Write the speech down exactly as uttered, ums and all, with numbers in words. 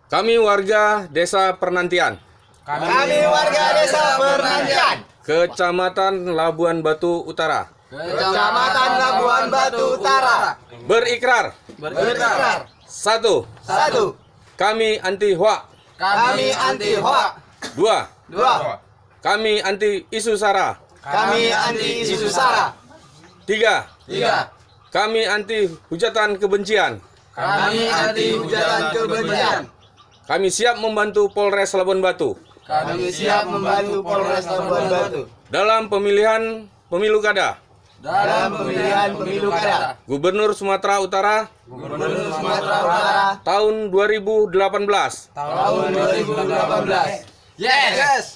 Kami warga Desa Pernantian, Kami warga Desa Pernantian, Kecamatan Labuan Batu Utara, Kecamatan Labuan Batu Utara, berikrar. berikrar Satu, satu, kami anti hoak. kami anti hoak. Dua, Dua, kami anti isu sara. kami anti isu sara. Tiga, Tiga, kami anti hujatan kebencian. kami anti hujatan kebencian. Kami siap membantu Polres Labuan Batu Kami siap membantu Polres Labuan Batu dalam pemilihan pemilu kada dalam pemilihan pemilu kada Gubernur Sumatera Utara Gubernur Sumatera Utara tahun dua ribu delapan belas. tahun dua ribu delapan belas. Yes.